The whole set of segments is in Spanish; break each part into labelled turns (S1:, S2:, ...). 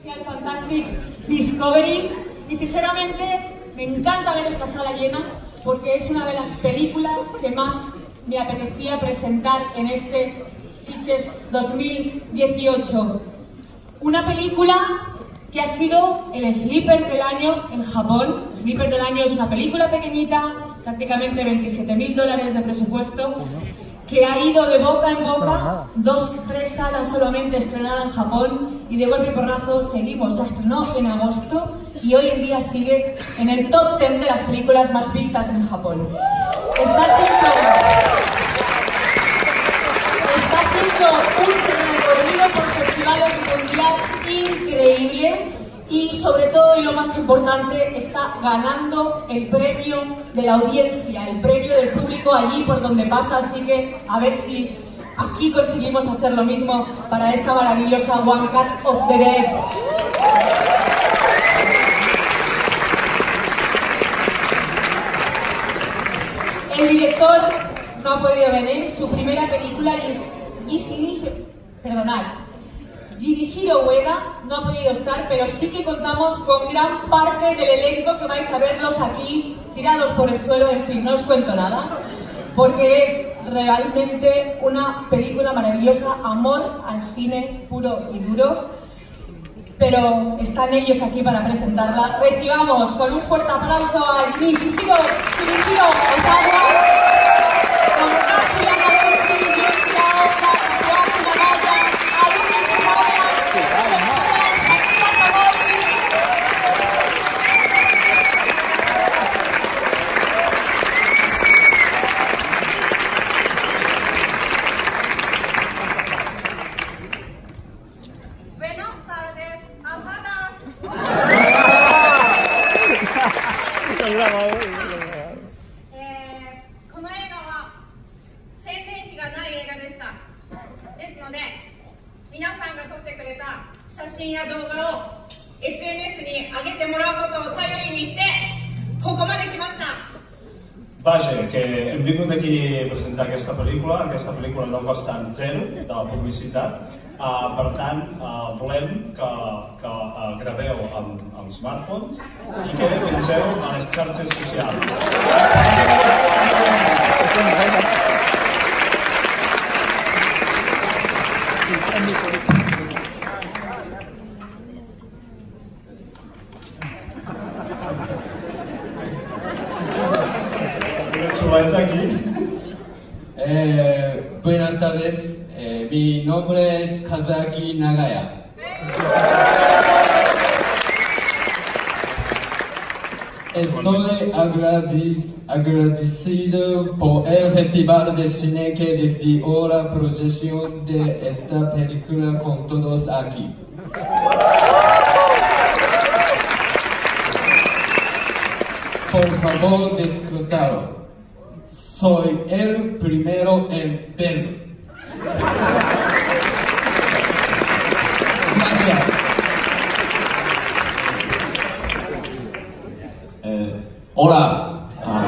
S1: Al Fantastic Discovery y sinceramente me encanta ver esta sala llena porque es una de las películas que más me apetecía presentar en este Sitges 2018. Una película que ha sido el Sleeper del año en Japón. Sleeper del año es una película pequeñita, prácticamente $27.000 de presupuesto, que ha ido de boca en boca, 2-3 salas solamente estrenada en Japón y de golpe y porrazo seguimos, se estrenó en agosto y hoy en día sigue en el top 10 de las películas más vistas en Japón. Está haciendo un recorrido por festivales mundial increíble y sobre todo, y lo más importante, está ganando el premio de la audiencia, el premio del público allí por donde pasa, así que a ver si aquí conseguimos hacer lo mismo para esta maravillosa One Cut of the Dead. El director no ha podido venir, su primera película es Yujiro Ueda no ha podido estar, pero sí que contamos con gran parte del elenco que vais a verlos aquí, tirados por el suelo, en fin, no os cuento nada, porque es realmente una película maravillosa, amor al cine puro y duro, pero están ellos aquí para presentarla. Recibamos con un fuerte aplauso a Shinichiro Osawa, con Kazuya Nagoshi, Yoshi Aoka, Yasuo Nagaya, Harumi Shimomura, Akira Tamori.
S2: Buenas tardes, Amada. この映画は宣伝費がない映画でした。ですので、皆さんが撮ってくれた写真や動画を SNS に上げてもらうことを頼りにしてここまで来ました。
S3: Vaja, que hem vingut aquí a presentar aquesta pel·lícula no costa zero de publicitat, per tant volem que graveu amb smartphones i que pengeu a les xarxes socials.
S4: Buenas tardes, mi nombre es Kazuaki Nagaya. Estoy agradecido por el Festival de Cine que decidió la proyección de esta película con todos aquí. Por favor, disfrútalo. Soy el primero en verlo. Gracias.
S5: Hola.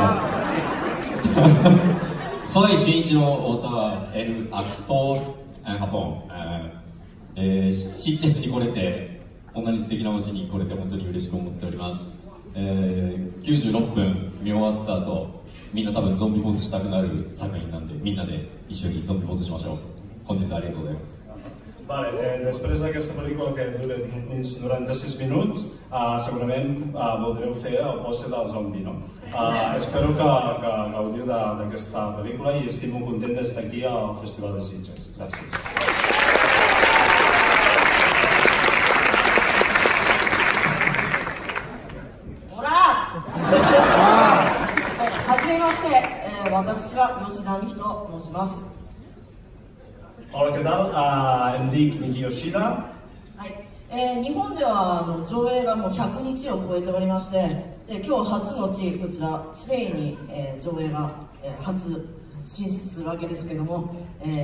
S5: Soy Shinichiro Osawa, el actor en Japón. シッチェスに来れて、こんなに素敵な街に来れて本当に嬉しく思っております。96分見終わった後、みんな多分ゾンビポーズしたくなる作品なんで、みんなで一緒にゾンビポーズしましょう。本日はありがとうございます。
S3: Vale, després d'aquesta pel·lícula que dura uns 96 minuts, segurament voldreu fer el pose del zombi, no? Espero que gaudiu d'aquesta pel·lícula i estic molt content d'estar aquí al Festival de Sitges. Gràcies.
S6: はじめまして、私は吉田美希と申します。
S3: Hola, què tal? Em dic Miki Yoshida.
S6: はい、日本では上映がもう100日を超えておりまして、今日初の地、こちらスペインに、上映が、初進出するわけですけども、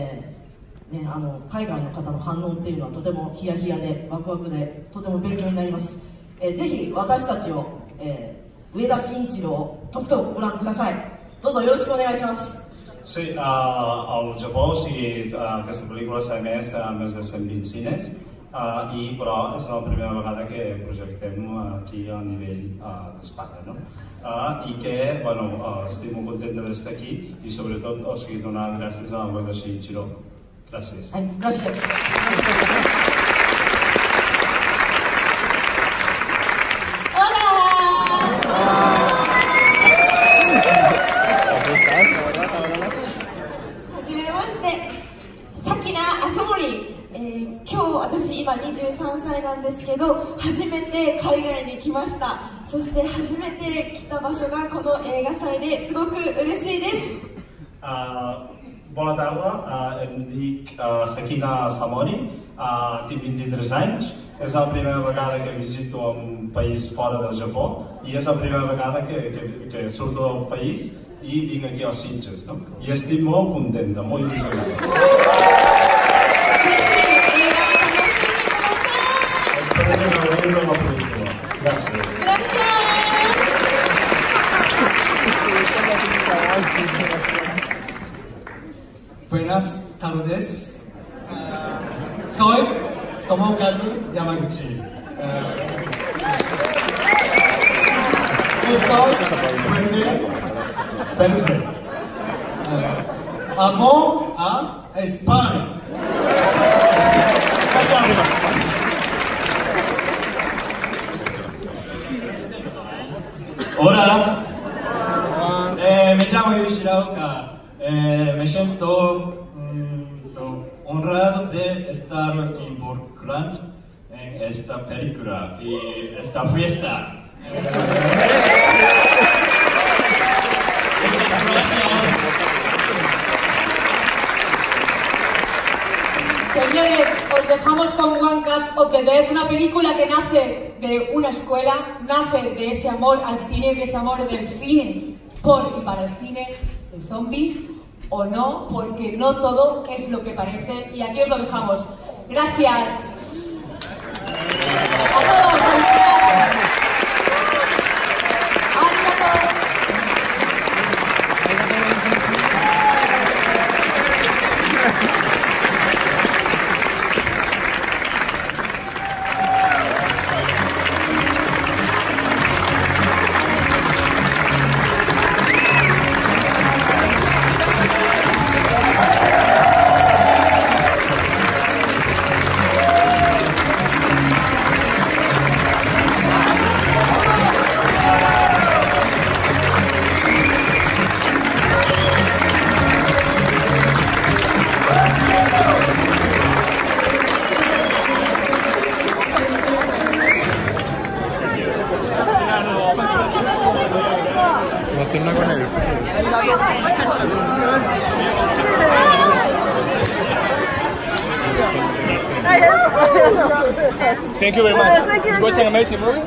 S6: 海外の方の反応っていうのはとてもヒヤヒヤでワクワクでとても勉強になります。ぜひ私たちを、上田慎一郎とくとご覧ください。どうぞよろしくお願いします。
S3: Sí, al Japó, o sigui, aquesta pel·lícula s'ha emès a més de 120 cines però és la primera vegada que projectem aquí a nivell d'Espanya, no? I que, bueno, estic molt contenta d'estar aquí i sobretot, o sigui, donar gràcies a l'Albert Shinichiro. Gràcies.
S6: Gràcies.
S7: 今日私今23歳なんですけど、初めて海外に来ました。そして初めて来た場所がこの映画祭ですごく嬉しいです。
S3: Bona tarda, em dic Sakina Samori, tinc 23 anys, és la primera vegada que visito un país fora del Japó i és la primera vegada que surto del país i vinc aquí als Sitges, no? I estic molt contenta, molt il·lusionada. Gracias.
S8: Buenas tardes. Soy Tomokazu Yamaguchi. Estoy Verde. Amo a España.
S4: Hola, me llamo Yuichi Raoka, me siento honrado de estar involucrado en esta película y esta fiesta.
S1: Señores, os dejamos con One Cut of the Dead, una película que nace de una escuela, nace de ese amor al cine, de ese amor del cine por y para el cine de zombies, o no, porque no todo es lo que parece, y aquí os lo dejamos. Gracias a todos.
S9: Thank you very much. It was an amazing movie.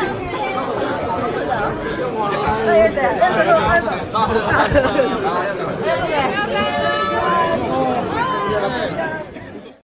S10: Hey.